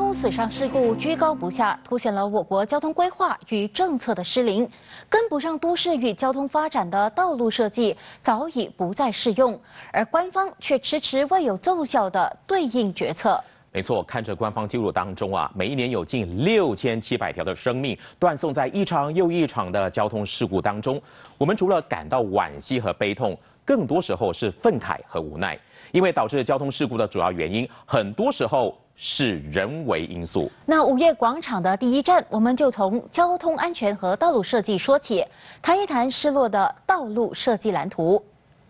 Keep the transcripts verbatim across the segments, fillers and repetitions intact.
通死伤事故居高不下，凸显了我国交通规划与政策的失灵，跟不上都市与交通发展的道路设计早已不再适用，而官方却迟迟未有奏效的对应决策。 没错，看着官方记录当中啊，每一年有近六千七百条的生命断送在一场又一场的交通事故当中。我们除了感到惋惜和悲痛，更多时候是愤慨和无奈，因为导致交通事故的主要原因，很多时候是人为因素。 那午夜广场的第一站，我们就从交通安全和道路设计说起，谈一谈失落的道路设计蓝图。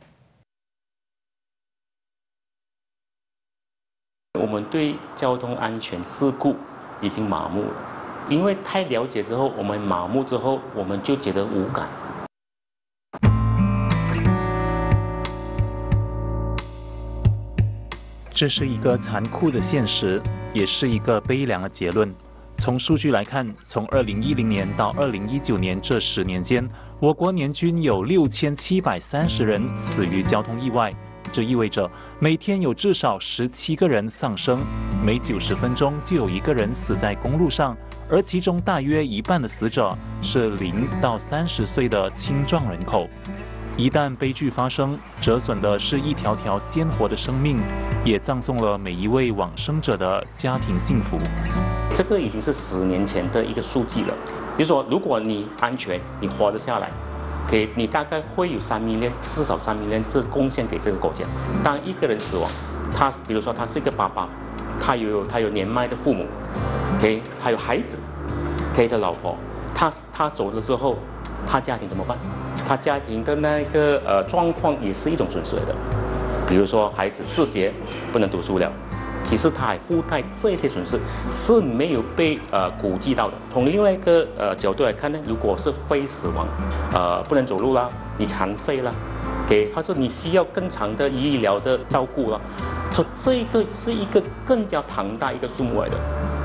我们对交通安全事故已经麻木了，因为太了解之后，我们麻木之后，我们就觉得无感。 这是一个残酷的现实，也是一个悲凉的结论。从数据来看，从二零一零年到二零一九年这十年间，我国年均有六千七百三十人死于交通意外。 这意味着每天有至少十七个人丧生，每九十分钟就有一个人死在公路上，而其中大约一半的死者是零到三十岁的青壮人口。一旦悲剧发生，折损的是一条条鲜活的生命，也葬送了每一位往生者的家庭幸福。 这个已经是十年前的一个数据了。比如说，如果你安全，你活得下来。 给你大概会有三 million， 至少三 million 是贡献给这个国家。当一个人死亡，他比如说他是一个爸爸，他有他有年迈的父母 ，OK， 他有孩子 ，OK 的老婆，他他走的时候，他家庭怎么办？他家庭的那个呃状况也是一种损失的。比如说孩子失学，不能读书了。 其实它还附带这些损失是没有被呃估计到的。从另外一个呃角度来看呢，如果是非死亡，呃不能走路啦，你残废啦，给或是你需要更长的医疗的照顾啦，所以这个是一个更加庞大一个数目来的。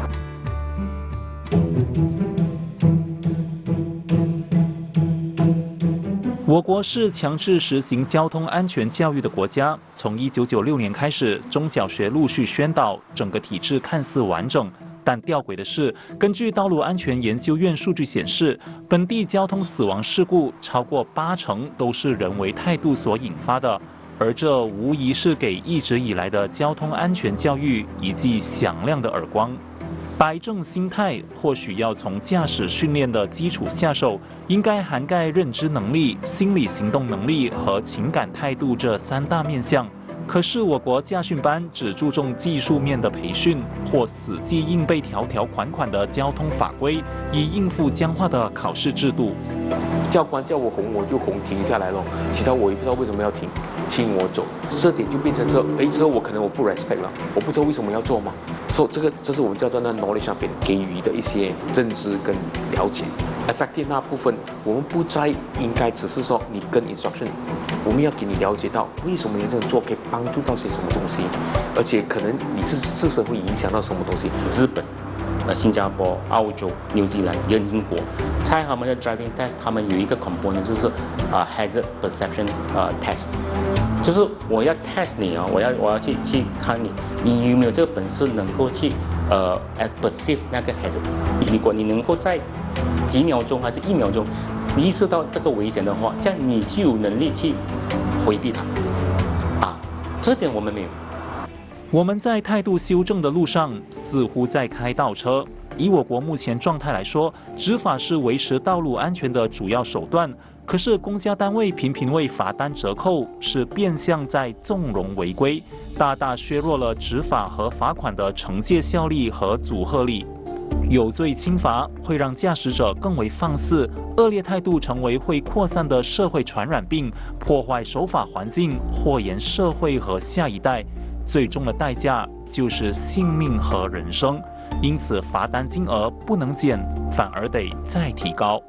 我国是强制实行交通安全教育的国家。从一九九六年开始，中小学陆续宣导，整个体制看似完整。但吊诡的是，根据道路安全研究院数据显示，本地交通死亡事故超过八成都是人为态度所引发的，而这无疑是给一直以来的交通安全教育一记响亮的耳光。 摆正心态，或许要从驾驶训练的基础下手，应该涵盖认知能力、心理行动能力和情感态度这三大面向。可是我国驾训班只注重技术面的培训，或死记硬背条条款款的交通法规，以应付僵化的考试制度。 教官叫我红，我就红停下来了，其他我也不知道为什么要停，请我走，这点就变成这，哎，之后我可能我不 respect 了，我不知道为什么要做嘛。 所以这个这是我们叫做那 knowledge 上边给予的一些认知跟了解。effective 那部分，我们不再应该只是说你跟 instruction， 我们要给你了解到为什么你这样做可以帮助到些什么东西，而且可能你自自身会影响到什么东西。 日本、呃新加坡、澳洲、纽西兰、跟英国，在他们的 driving test， 他们有一个 component 就是啊、呃、hazard perception 呃 test。 就是我要 test 你啊，我要我要去去看你，你有没有这个本事能够去呃 perceive 那个 hazard。如果你能够在几秒钟还是一秒钟意识到这个危险的话，这样你就有能力去回避它。啊，这点我们没有。 我们在态度修正的路上，似乎在开倒车。以我国目前状态来说，执法是维持道路安全的主要手段。 可是，公家单位频频为罚单折扣，是变相在纵容违规，大大削弱了执法和罚款的惩戒效力和阻吓力。有罪轻罚会让驾驶者更为放肆，恶劣态度成为会扩散的社会传染病，破坏守法环境，祸延社会和下一代。最终的代价就是性命和人生。因此，罚单金额不能减，反而得再提高。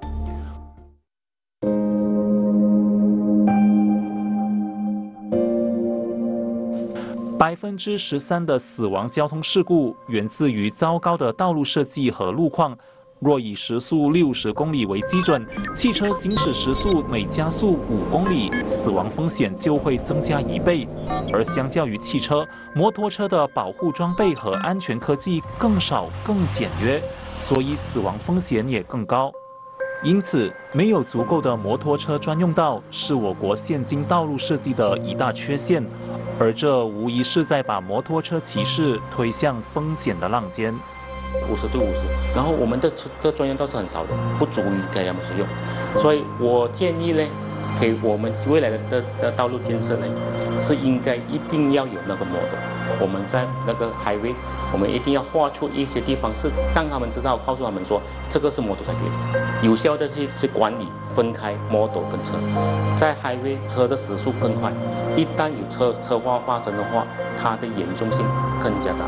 百分之十三的死亡交通事故源自于糟糕的道路设计和路况。 若以时速六十公里为基准，汽车行驶时速每加速五公里，死亡风险就会增加一倍。而相较于汽车，摩托车的保护装备和安全科技更少、更简约，所以死亡风险也更高。因此，没有足够的摩托车专用道是我国现今道路设计的一大缺陷，而这无疑是在把摩托车骑士推向风险的浪尖。 五十对五十，然后我们的的专用道是很少的，不足以给他们使用，所以我建议呢，给我们未来的的的道路建设呢，是应该一定要有那个 model。我们在那个 highway， 我们一定要画出一些地方是让他们知道，告诉他们说这个是 model 才可以，有效的去去管理分开 model 跟车，在 highway 车的时速更快，一旦有车车祸发生的话，它的严重性更加大。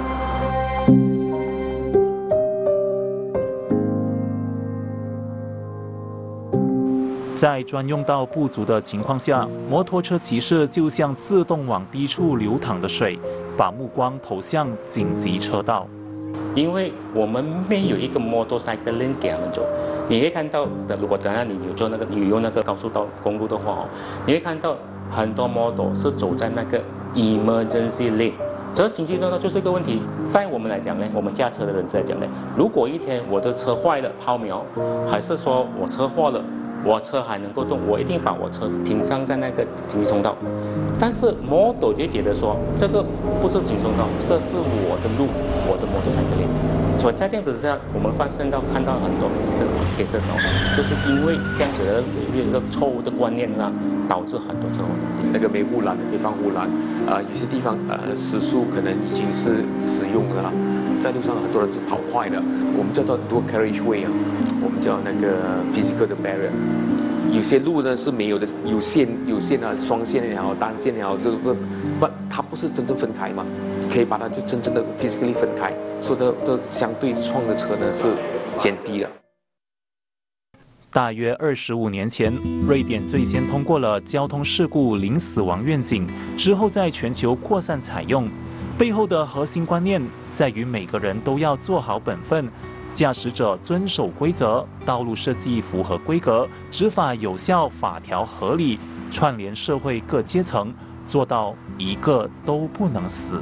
在专用道不足的情况下，摩托车骑士就像自动往低处流淌的水，把目光投向紧急车道。 因为我们没有一个 motorcycle lane 给他们走，你会看到，如果等下你有做那个，你用那个高速道公路的话哦，你会看到很多 model 是走在那个 emergency lane。这紧急车道就是一个问题，在我们来讲呢，我们驾车的人士来讲呢，如果一天我的车坏了抛锚，还是说我车祸了，我车还能够动，我一定把我车停上在那个紧急通道。但是 model 就觉得说，这个不是紧急通道，这个是我的路，我的摩托才可以。所以在这样子之下，我们发现到看到很多的铁车手，就是因为这样子的一个错误的观念上，导致很多车祸。 那个没护栏的可以放护栏，啊、呃，有些地方呃时速可能已经是使用了，在路上很多人是跑快的，我们叫做多 carriage way 啊，我们叫那个 physical 的 barrier。有些路呢是没有的，有线有线啊，双线也好，单线也好，这个不，它不是真正分开嘛，可以把它就真正的 physically 分开，所以的的相对撞的车呢是减低了。 大约二十五年前，瑞典最先通过了交通事故零死亡愿景，之后在全球扩散采用。背后的核心观念在于每个人都要做好本分。驾驶者遵守规则，道路设计符合规格，执法有效，法条合理，串联社会各阶层，做到一个都不能死。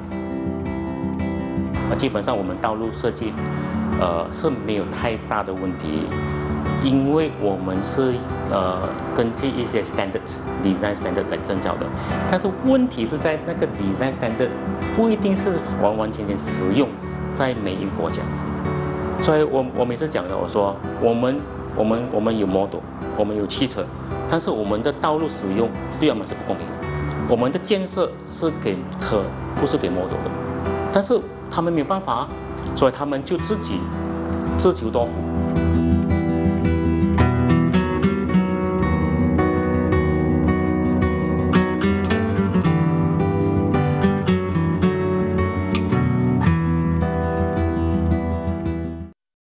基本上我们道路设计，呃是没有太大的问题，因为我们是呃根据一些 standards design standard 来证照的，但是问题是在那个 design standard 不一定是完完全全实用在每一个国家。所以我我每次讲的，我说我们我们我们有 model， 我们有汽车，但是我们的道路使用对他们是不公平的。我们的建设是给车，不是给 model 的，但是他们没有办法，所以他们就自己自求多福。